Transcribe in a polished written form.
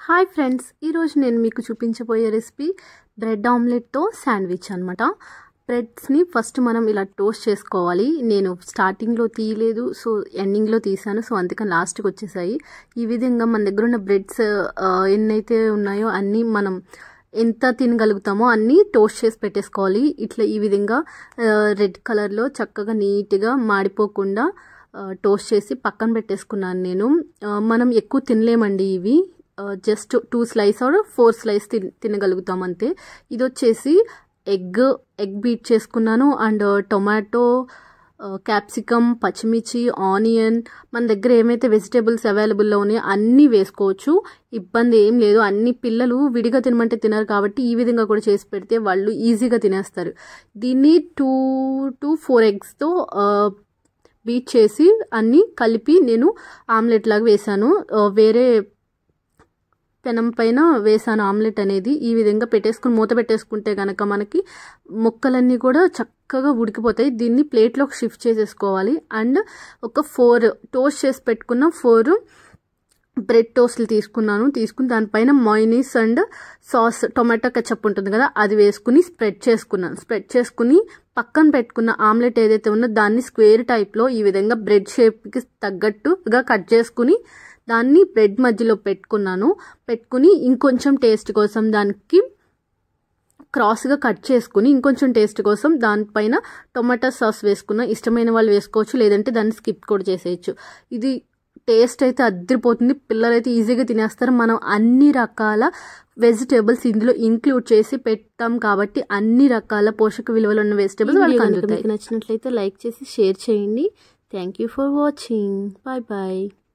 Hi friends, ఈరోజు నేను మీకు చూపించబోయే రెసిపీ బ్రెడ్ ఆమ్లెట్తో శాండ్విచ్ అనమాట. బ్రెడ్స్ని ఫస్ట్ మనం ఇలా టోస్ట్ చేసుకోవాలి. నేను స్టార్టింగ్లో తీయలేదు, సో ఎండింగ్లో తీసాను, సో అందుకని లాస్ట్కి వచ్చేసాయి. ఈ విధంగా మన దగ్గర ఉన్న బ్రెడ్స్ ఎన్నైతే ఉన్నాయో అన్నీ మనం ఎంత తినగలుగుతామో అన్నీ టోస్ట్ చేసి పెట్టేసుకోవాలి. ఇట్లా ఈ విధంగా రెడ్ కలర్లో చక్కగా నీట్గా మాడిపోకుండా టోస్ట్ చేసి పక్కన పెట్టేసుకున్నాను నేను. మనం ఎక్కువ తినలేమండి ఇవి, జస్ట్ 2 స్లైస్ ఆర్ 4 స్లైస్ తినగలుగుతాం అంతే. ఇది వచ్చేసి ఎగ్ బీట్ చేసుకున్నాను, అండ్ టొమాటో, క్యాప్సికమ్, పచ్చిమిర్చి, ఆనియన్, మన దగ్గర ఏమైతే వెజిటేబుల్స్ అవైలబుల్లో ఉన్నాయో అన్నీ వేసుకోవచ్చు, ఇబ్బంది ఏం లేదు. అన్ని పిల్లలు విడిగా తినమంటే తినరు కాబట్టి ఈ విధంగా కూడా చేసి పెడితే వాళ్ళు ఈజీగా తినేస్తారు. దీన్ని 2 to 4 ఎగ్స్తో బీట్ చేసి అన్నీ కలిపి నేను ఆమ్లెట్ లాగా వేసాను. వేరే పెనం పైన వేసాను ఆమ్లెట్ అనేది. ఈ విధంగా పెట్టేసుకుని మూత పెట్టేసుకుంటే కనుక మనకి ముక్కలన్నీ కూడా చక్కగా ఉడికిపోతాయి. దీన్ని ప్లేట్లోకి షిఫ్ట్ చేసేసుకోవాలి. అండ్ ఒక 4 టోస్ట్ చేసి పెట్టుకున్న 4 బ్రెడ్ టోస్ట్లు తీసుకుని దానిపైన mayonnaise and sauce, tomato ketchup ఉంటుంది కదా, అది వేసుకుని స్ప్రెడ్ చేసుకుని పక్కన పెట్టుకున్న ఆమ్లెట్ ఏదైతే ఉందో దాన్ని స్క్వేర్ టైప్లో ఈ విధంగా బ్రెడ్ షేప్కి తగ్గట్టుగా కట్ చేసుకుని దాన్ని బ్రెడ్ మధ్యలో పెట్టుకుని ఇంకొంచెం టేస్ట్ కోసం దానికి క్రాస్గా కట్ చేసుకుని ఇంకొంచెం టేస్ట్ కోసం దానిపైన టొమాటో సాస్ వేసుకున్న, ఇష్టమైన వాళ్ళు వేసుకోవచ్చు, లేదంటే దాన్ని స్కిప్ కూడా చేసేయచ్చు. ఇది టేస్ట్ అయితే అద్దరిపోతుంది, పిల్లలైతే ఈజీగా తినేస్తారు. మనం అన్ని రకాల వెజిటేబుల్స్ ఇందులో ఇంక్లూడ్ చేసి పెట్టాం కాబట్టి అన్ని రకాల పోషక విలువలు ఉన్న వెజిటేబుల్స్ వాళ్ళకి అందుతాయి. మీకు నచ్చినట్లయితే లైక్ చేసి షేర్ చేయండి. Thank you for watching. Bye bye.